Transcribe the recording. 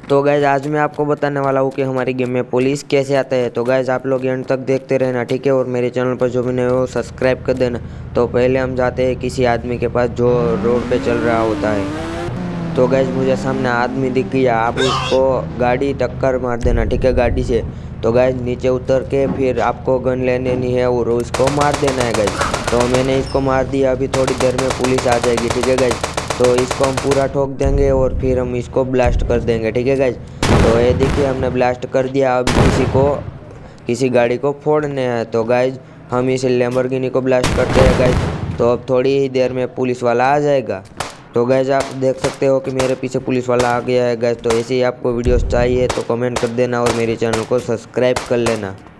तो गाइज आज मैं आपको बताने वाला हूँ कि हमारी गेम में पुलिस कैसे आता है। तो गाइज आप लोग एंड तक देखते रहना, ठीक है। और मेरे चैनल पर जो भी नए हो सब्सक्राइब कर देना। तो पहले हम जाते हैं किसी आदमी के पास जो रोड पे चल रहा होता है। तो गाइज मुझे सामने आदमी दिख गया, आप उसको गाड़ी टक्कर मार देना, ठीक है, गाड़ी से। तो गाइज नीचे उतर के फिर आपको गन ले लेनी है और उसको मार देना है गाइज। तो मैंने इसको मार दिया, अभी थोड़ी देर में पुलिस आ जाएगी, ठीक है गाइज। तो इसको हम पूरा ठोक देंगे और फिर हम इसको ब्लास्ट कर देंगे, ठीक है गाइज। तो ये देखिए हमने ब्लास्ट कर दिया। अब किसी गाड़ी को फोड़ने हैं। तो गाइज हम इस लैम्बोर्गिनी को ब्लास्ट करते हैं गाइज। तो अब थोड़ी ही देर में पुलिस वाला आ जाएगा। तो गाइज आप देख सकते हो कि मेरे पीछे पुलिस वाला आ गया है गाइज। तो ऐसे ही आपको वीडियोस चाहिए तो कमेंट कर देना और मेरे चैनल को सब्सक्राइब कर लेना।